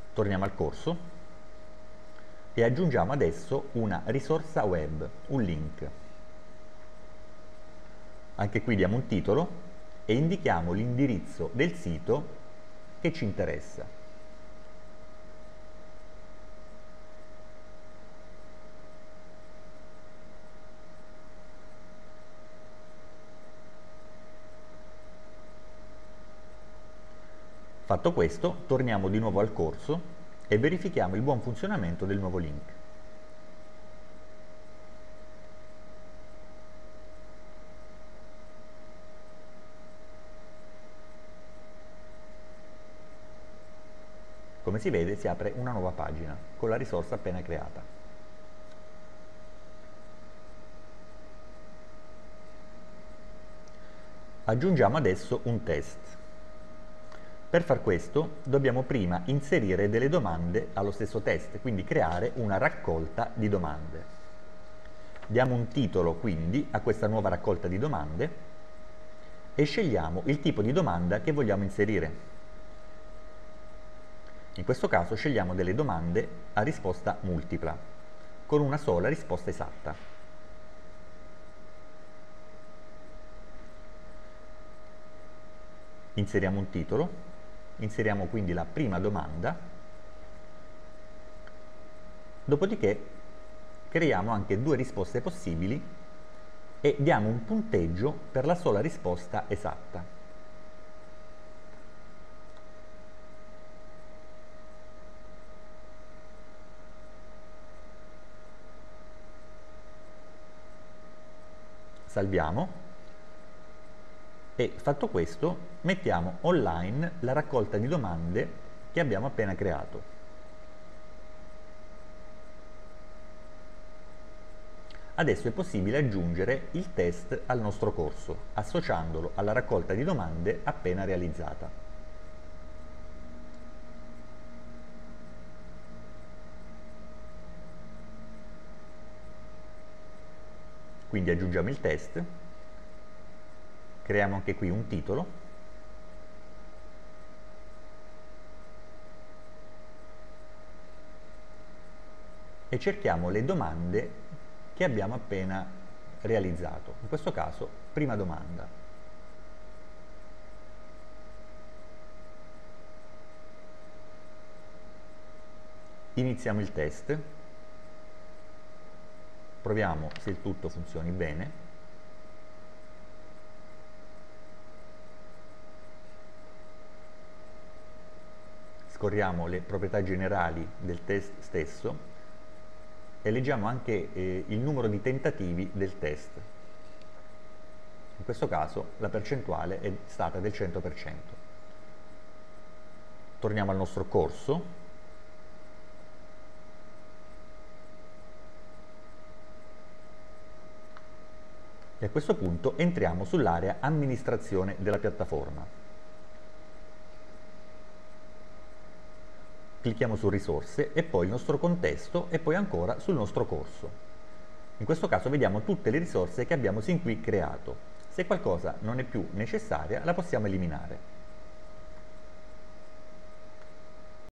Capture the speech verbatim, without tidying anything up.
Torniamo al corso e aggiungiamo adesso una risorsa web, un link. Anche qui diamo un titolo e indichiamo l'indirizzo del sito che ci interessa. Fatto questo, torniamo di nuovo al corso e verifichiamo il buon funzionamento del nuovo link. Come si vede, si apre una nuova pagina con la risorsa appena creata. Aggiungiamo adesso un test. Per far questo dobbiamo prima inserire delle domande allo stesso test, quindi creare una raccolta di domande. Diamo un titolo quindi a questa nuova raccolta di domande e scegliamo il tipo di domanda che vogliamo inserire. In questo caso scegliamo delle domande a risposta multipla, con una sola risposta esatta. Inseriamo un titolo. Inseriamo quindi la prima domanda, dopodiché creiamo anche due risposte possibili e diamo un punteggio per la sola risposta esatta. Salviamo. E fatto questo, mettiamo online la raccolta di domande che abbiamo appena creato. Adesso è possibile aggiungere il test al nostro corso, associandolo alla raccolta di domande appena realizzata. Quindi aggiungiamo il test. Creiamo anche qui un titolo e cerchiamo le domande che abbiamo appena realizzato. In questo caso, prima domanda. Iniziamo il test. Proviamo se il tutto funzioni bene. Scorriamo le proprietà generali del test stesso e leggiamo anche eh, il numero di tentativi del test. In questo caso la percentuale è stata del cento per cento. Torniamo al nostro corso. E a questo punto entriamo sull'area amministrazione della piattaforma. Clicchiamo su risorse e poi il nostro contesto e poi ancora sul nostro corso. In questo caso vediamo tutte le risorse che abbiamo sin qui creato. Se qualcosa non è più necessaria la possiamo eliminare.